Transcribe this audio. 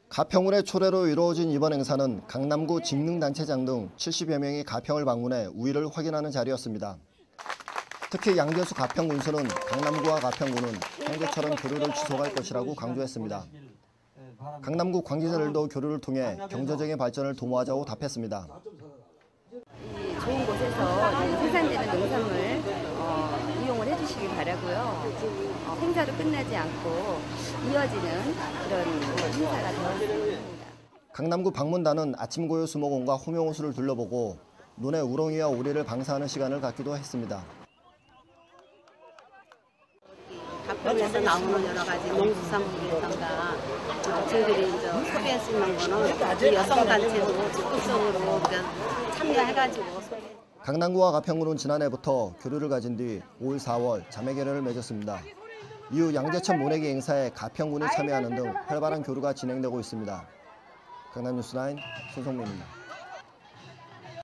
가평군의 초례로 이루어진 이번 행사는 강남구 직능단체장 등 70여 명이 가평을 방문해 우위를 확인하는 자리였습니다. 특히 양재수 가평군수는 강남구와 가평군은 형제처럼 교류를 지속할 것이라고 강조했습니다. 강남구 관계자들도 교류를 통해 경제적인 발전을 도모하자고 답했습니다. 좋은 곳에서 생산되는 농산물 이용을 해주시기 바라고요. 행사도 끝나지 않고 이어지는 그런 행사가 되었으면 합니다. 강남구 방문단은 아침 고요 수목원과 호명호수를 둘러보고 논에 우렁이와 오리를 방사하는 시간을 갖기도 했습니다. 가평에서 나오는 여러 가지 농수산물이라든가 저희들이 이제 소비할 수 있는 거는 여성단체도 적극적으로 참여해가지고 강남구와 가평군은 지난해부터 교류를 가진 뒤 올 4월 자매결연을 맺었습니다. 이후 양재천 모내기 행사에 가평군이 참여하는 등 활발한 교류가 진행되고 있습니다. 강남뉴스9 손성민입니다.